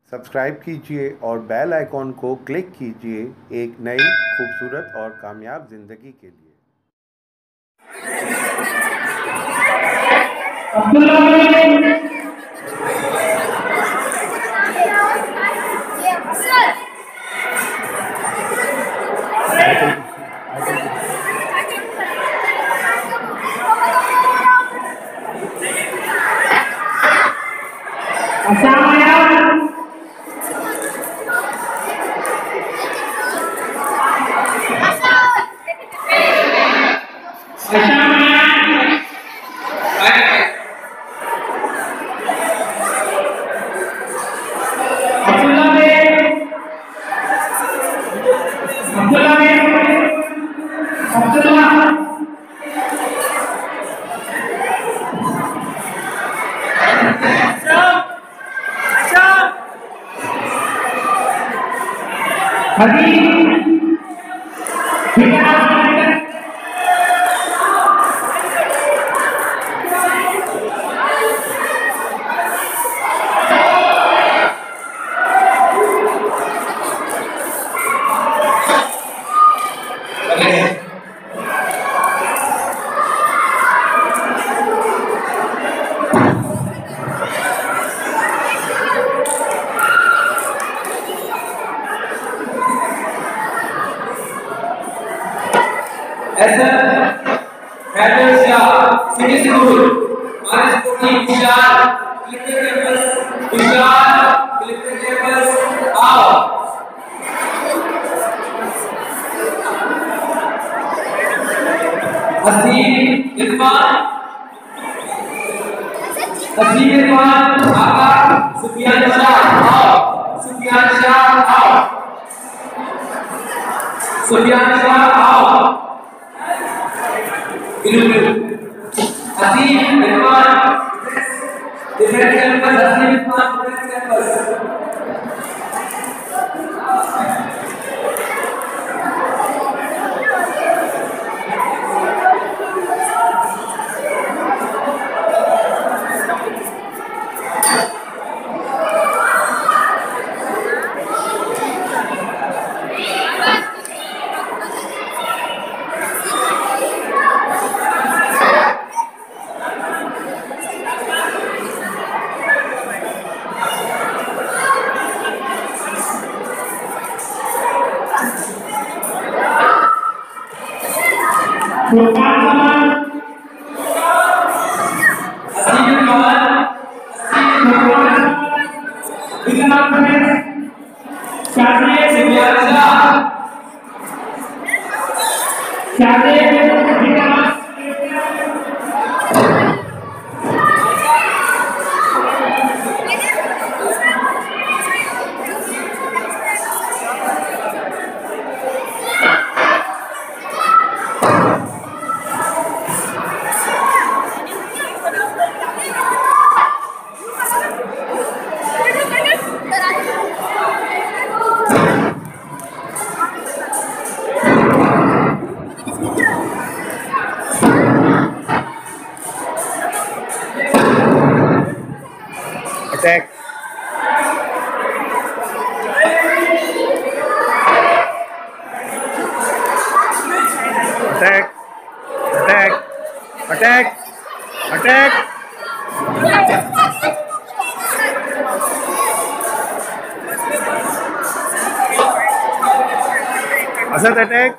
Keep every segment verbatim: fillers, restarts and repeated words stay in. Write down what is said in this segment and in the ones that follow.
Subscribe कीजिए और bell icon को क्लिक कीजिए एक नई खूबसूरत और कामयाब ज़िंदगी के लिए। सिटी स्कूल हमारे स्कूल की Vishal electric campus Vishal electric campus आओ असीम इरफान असीम इरफान आका सुफियान शाह आओ सुफियान शाह आओ सुफियान शाह आओ बिल्कुल Asim Irfan defence campus Asim Irfan defence campus Attack. Attack. Attack. Attack. Attack. Asad attack.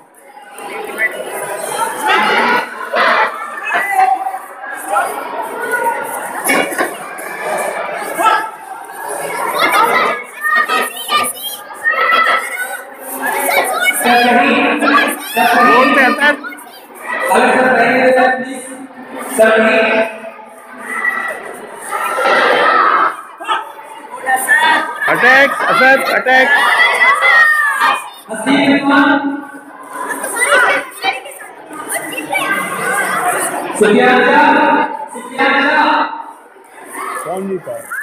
Roll पे अटैक अटैक असद अटैक कौन नहीं था।